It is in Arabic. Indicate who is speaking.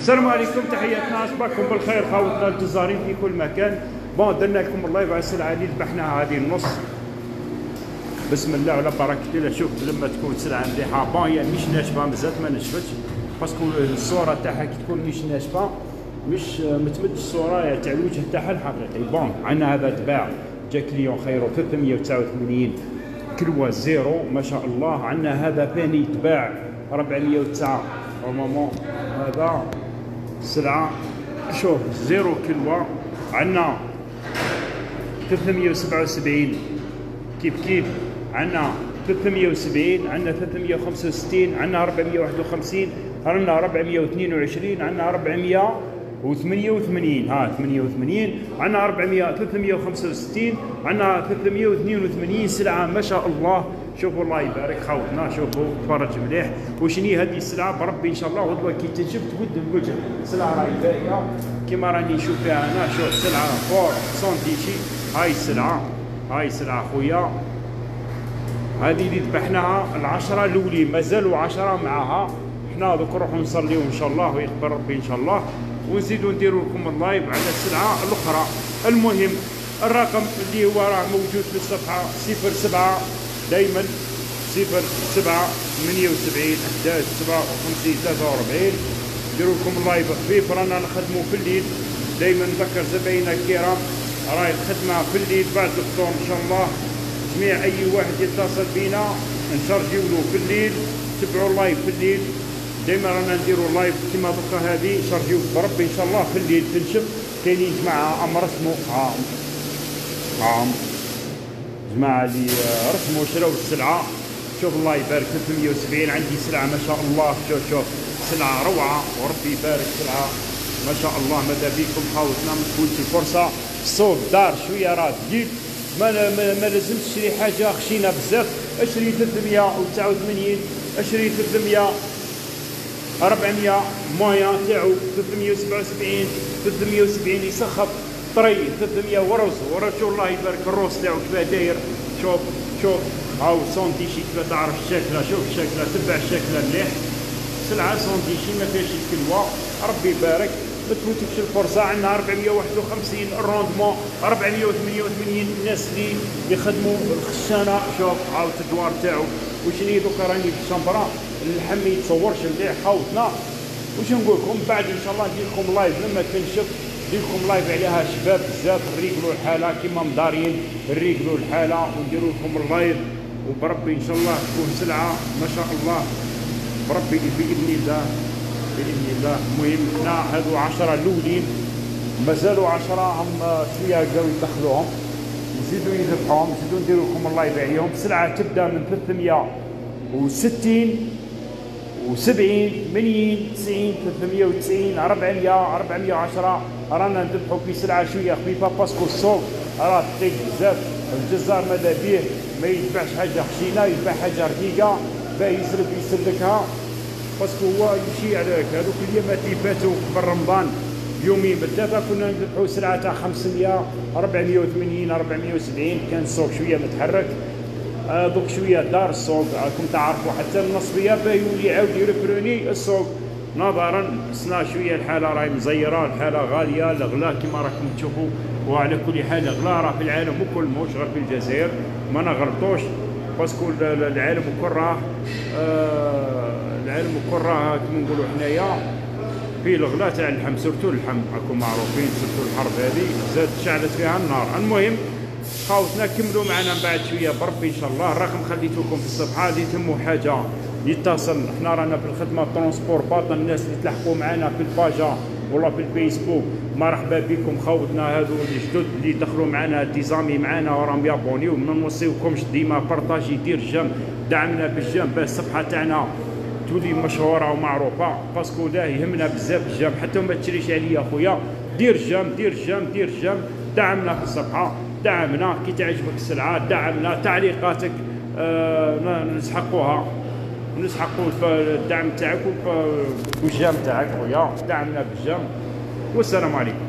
Speaker 1: السلام عليكم، تحياتنا، اصبحكم بالخير خاوتنا الجزارين في كل مكان. بون درنا لكم اللايف على السلعه اللي ذبحناها هذه النص. بسم الله وعلى بركه الله. شوف لما تكون سلعه مليحه، بون هي مش ناشفه مازالت ما نشفتش، باسكو الصوره تاعها كي تكون مش ناشفه مش متمدش الصوره تاع الوجه تاعها الحقيقي. بون عندنا هذا تباع جا كليون خيرو 389 كلوه زيرو ما شاء الله. عندنا هذا ثاني تباع 409 نورمالمون. هذا السلعه شوف زيرو كلوه. عندنا 377 كيف عندنا 370، عندنا 365، عندنا 451، عندنا 422، عندنا 488 عندنا 365، عندنا 382 سلعه ما شاء الله. شوفوا الله يبارك خاوتنا، شوفوا تفرج مليح. وشني هذه السلعه بربي ان شاء الله غدوه كي تنشف تود الوجه. السلعه راهي باهيه كيما راني نشوف فيها انا. شوف سلعه فور سونتيشي. هاي السلعه خويا، هذه اللي ذبحناها العشرة الاولين، مازالوا 10 معاها. حنا دوك نروحوا نصليو ان شاء الله ويقبل ربي ان شاء الله، ونزيدوا نديروا لكم اللايف على السلعه الاخرى. المهم الرقم اللي هو راه موجود في الصفحه 07 دائما 07 78 11 57 43. نديروا لكم اللايف خفيف، رانا نخدموا في الليل. دائما نذكر زبايننا الكرام راهي الخدمه في الليل بعد الفطور ان شاء الله. جميع اي واحد يتصل بينا نشارجيو له في الليل. تبعوا اللايف في الليل، دائما رانا نديروا اللايف كيما دوكا هذه شارجيو بربي ان شاء الله في الليل تنشف. كاينين جماعه رسموا جماعه اللي رسموا شراو السلعه. شوف الله يبارك 370 عندي سلعه ما شاء الله. شوف سلعه روعه وربي يبارك سلعه ما شاء الله. ماذا بيكم خاوتنا ما تفوتش الفرصه. السوق دار شويه راه جديد، ما لازمش تشري حاجه خشينه بزاف. اشري 389، اشري 300 400 مويان تاعو 377 370 يسخف طري 300 ورز شو الله يبارك الروس تاعو كيفاه داير. شوف هاو سونتيشي كيفاه تعرف شكلها. شوف شكلها، تبع شكلها مليح. سلعه سونتيشي ما فيهاش الكلوه ربي يبارك. ما تفوتكش الفرصه. عندنا 451 الروندمون 488 الناس اللي يخدموا الخشانه. شوف عاود الدوار تاعو. وشني دوكا راني في الشمبره اللحم ما يتصورش مليح خاوتنا. واش نقول لكم بعد ان شاء الله ندير لكم لايف لما تنشف، ندير لكم لايف عليها شباب بزاف نريقلوا الحاله كيما مدارين نريقلوا الحاله ونديروا لكم اللايف. وبربي ان شاء الله تكون سلعه ما شاء الله بربي باذن الله. المهم حنا هذو 10 الاولين مازالوا 10 هم شويه بقاو يدخلوهم، نزيدوا يذبحوهم، نزيدوا نديروا لكم اللايف عليهم. السلعه تبدا من 360 و70 80 90 390 400 410. رانا نذبحوا في سلعه شويه خفيفه باسكو السوق راه ثقيل بزاف. الجزار ماذا بيه ما يذبحش حاجه خشينه، يذبح حاجه رقيقه باه يسلكها باسكو هو يمشي على هذوك اليامات اللي فاتوا قبل رمضان يومين بالثلاثه كنا نذبحوا سلعه تاع 500 480 470. كان السوق شويه متحرك. دوك شويه دار السوق راكم تعرفوا حتى النصبيه باه يولي يعاود يربروني السوق نظرا سنا شويه الحاله راهي مزيره، الحاله غاليه الغلا كما راكم تشوفوا. وعلى كل حال الغلا راه في العالم الكل مش غير في الجزائر، ما نغلطوش باسكو العالم الكل راه كما نقولوا حنايا في الغلا تاع اللحم. سورتو اللحم راكم معروفين، سورتو الحرب هذه زاد شعلت فيها النار. المهم خاوتنا كملوا معنا من بعد شويه بربي ان شاء الله. الرقم خليته لكم في الصفحه اللي تهموا حاجه يتصل. احنا رانا في الخدمه ترونسبور باطن. الناس اللي تلحقوا معنا في الباجا ولا في الفيسبوك مرحبا بكم خاوتنا. هذو الجدد اللي دخلوا معنا ديزامي معنا وراهم يابونيو. ما نوصيوكمش ديما بارطاجي، دير جيم، دعمنا بالجيم باه الصفحه تاعنا تولي مشهوره ومعروفه. باسكو لا يهمنا بزاف الجيم، حتى ما تشريش عليا خويا. دير جيم دعمنا في الصفحه، دعمنا كي تعجبك السلعه، دعمنا تعليقاتك نسحقوا الدعم تاعك والجام تاعك خويا. دعمنا بالجام والسلام عليكم.